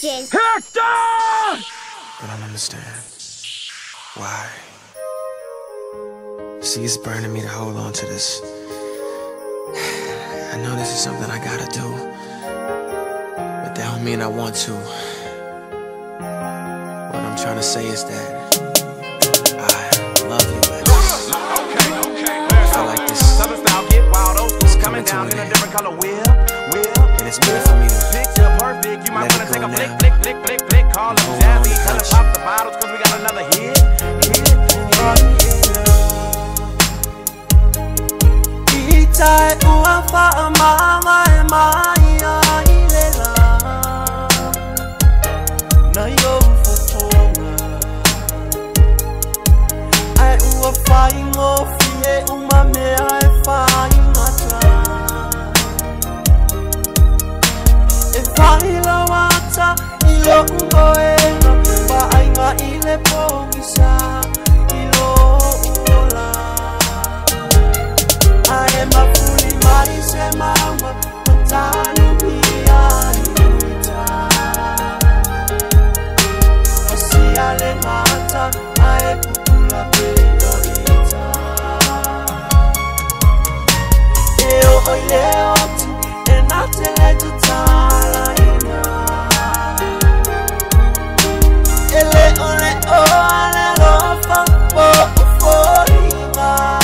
DJs. Hector! I don't understand. Why? See, it's burning me to hold on to this. I know this is something I gotta do, but that don't mean I want to. What I'm trying to say is that I love you, man. I feel like this is coming to an end, and it's meant for me to Picture perfect, you might wanna take a flick, call up Avia, tell her pop the bottles, cause we got another hit. Itai uafa mama emaya ilela na yo fofonga ai uafa ingofie umame ai fa ingata e fa ilawata ilo ungoenga ba ainga ile pogisa ilo uola I am a fully body, say mama, but I know me, I see I let mata, I put a pedorita. Eu olhei-te, e na tele tu tá ele ole lofa, foringa.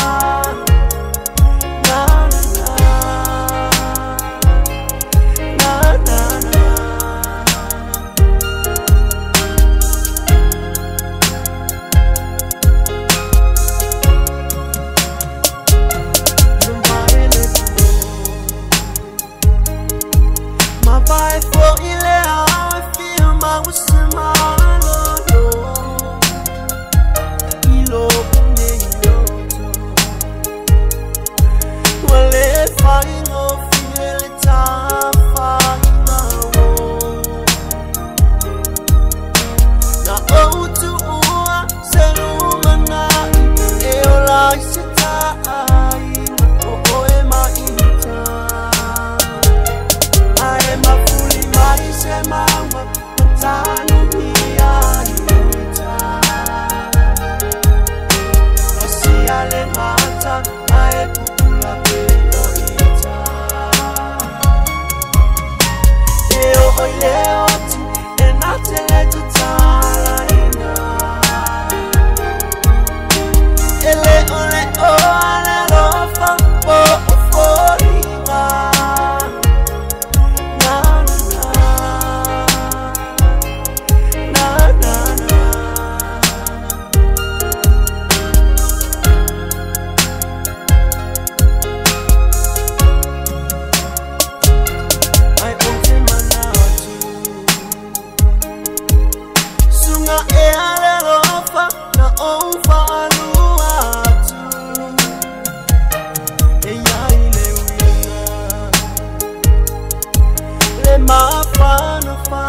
My fun.